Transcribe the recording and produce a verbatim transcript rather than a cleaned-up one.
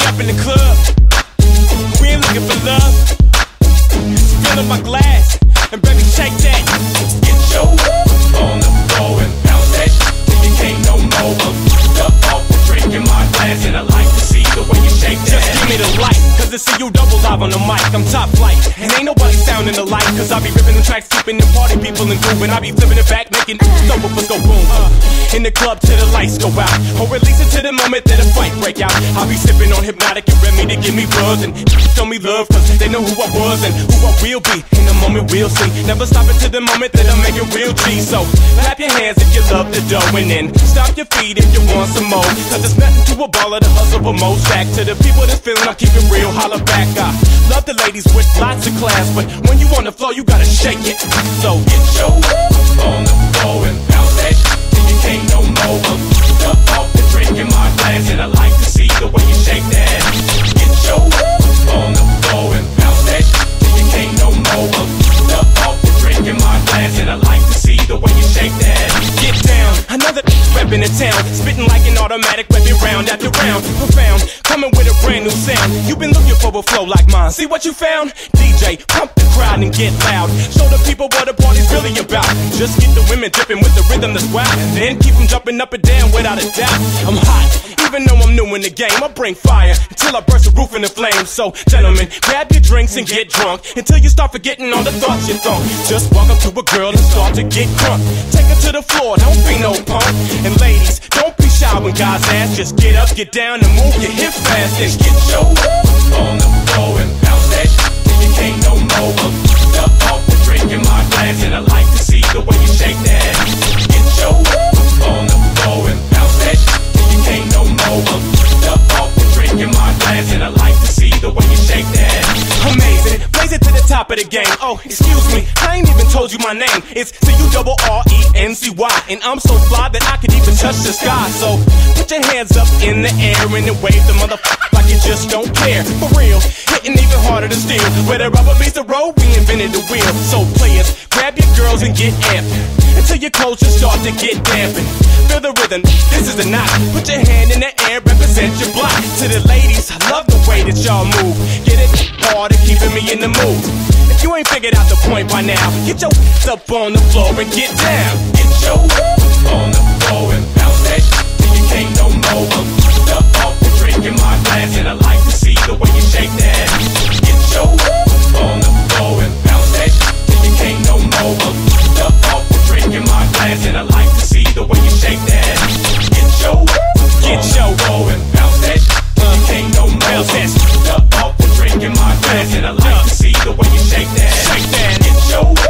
up in the club. We ain't looking for love. Fill up my glass and baby shake that. Get your on the floor and bounce that till you can't no more. I'm up off the drink in my glass and I like to see the way you shake that. Just give me the light, cause it's C U double live on the mic. I'm top flight, and ain't nobody sounding alike. Cause I be ripping the tracks, keeping the party people in groove. And I be flipping it back, making subwoofers go boom. uh, In the club till the lights go out, or release it to the moment that a fight break out. I be sipping on Hypnotic and Remy to give me buzz and show me love, cause they know who I was and who I will be. In the moment we'll see, never stop it to the moment that I make it real cheese. So clap your hands if you love the dough, and then stomp your feet if you want some more. Cause there's nothing to a baller to hustle for most. Back to the people that's feeling I'm keeping real, holla back. I love the ladies with lots of class, but when you on the floor you gotta shake it. So get your on the floor and bounce that till you can't no more. I'm up off the drink in my glass and I like to see the way you shake that. Get your on the floor and bounce that till you can't no more. I'm up off the drink in my glass and I like to see the way you shake that. Get down, another rep in the town, spitting like an automatic weapon round after round. Profound, coming with a brand new sound. You've been looking for a flow like mine. See what you found? D J, pump the crowd and get loud. Show the people what the party's really about. Just get the women dipping with the rhythm that's wild, then keep them jumping up and down without a doubt. I'm hot, even though I'm new in the game. I bring fire until I burst the roof in the flames. So gentlemen, grab your drinks and get drunk until you start forgetting all the thoughts you thought. Just walk up to a girl and start to get crunk. Take her to the floor, don't be no punk. And ladies, don't be shy when guys ask. Just get up, get down and move your hips fast. And get your on the floor and bounce that till you can't no more. I'm up off the drink in my glass and I like to see the way you shake that. Get your on the floor and bounce that till you can't no more. I'm up off the drink in my glass and I like to see the way you shake that. Amazing, blaze it to the top of the game. Oh, excuse me, I ain't even told you my name. It's C U double R E N C Y, and I'm so fly that I can even touch the sky. So put your hands up in the air and then wave the motherfucker like you just don't care. For real, hitting even harder to steal. Where the rubber meets the road, we invented the wheel. So players, grab your girls and get amped until your clothes just start to get dampened. Feel the rhythm, this is the knot. Put your hand in the air, represent your block. To the ladies, I love the way that y'all move. Get it hard and keeping me in the mood. If you ain't figured out the point by now, get your up on the floor and get down. Get your on the floor and bounce that till you can't no more. I'm up off the drink in my glass and I like to see the way you shake that. Get your on the floor and bounce that till you can't no more. I'm up off the drink in my glass and I like to see the way you shake that. Get your Get your floor and bounce that till you can't no more. I'm up off the drink in my glass and I like to see the way you shake that. Shake that. Get your